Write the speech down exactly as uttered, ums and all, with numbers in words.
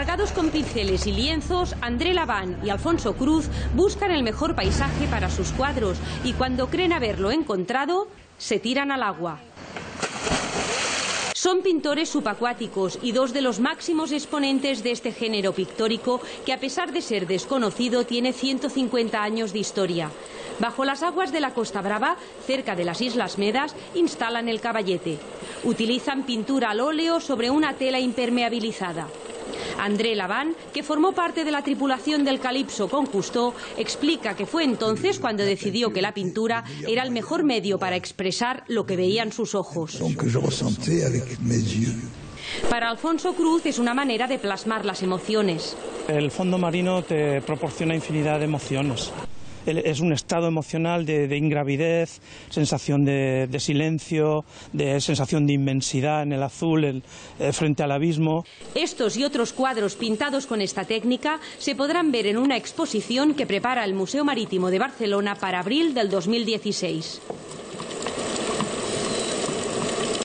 Cargados con pinceles y lienzos, André Laván y Alfonso Cruz buscan el mejor paisaje para sus cuadros y cuando creen haberlo encontrado, se tiran al agua. Son pintores subacuáticos y dos de los máximos exponentes de este género pictórico que, a pesar de ser desconocido, tiene ciento cincuenta años de historia. Bajo las aguas de la Costa Brava, cerca de las Islas Medas, instalan el caballete. Utilizan pintura al óleo sobre una tela impermeabilizada. André Laván, que formó parte de la tripulación del Calipso con Cousteau, explica que fue entonces cuando decidió que la pintura era el mejor medio para expresar lo que veían sus ojos. Para Alfonso Cruz es una manera de plasmar las emociones. El fondo marino te proporciona infinidad de emociones. Es un estado emocional de, de ingravidez, sensación de, de silencio, de sensación de inmensidad en el azul, el, eh, frente al abismo. Estos y otros cuadros pintados con esta técnica se podrán ver en una exposición que prepara el Museo Marítimo de Barcelona para abril del dos mil dieciséis.